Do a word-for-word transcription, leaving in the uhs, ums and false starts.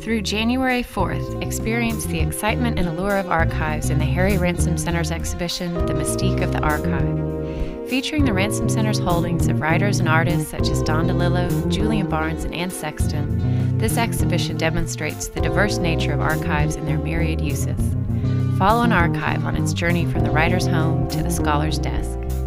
Through January fourth, experience the excitement and allure of archives in the Harry Ransom Center's exhibition, The Mystique of the Archive. Featuring the Ransom Center's holdings of writers and artists such as Don DeLillo, Julian Barnes, and Anne Sexton, this exhibition demonstrates the diverse nature of archives and their myriad uses. Follow an archive on its journey from the writer's home to the scholar's desk.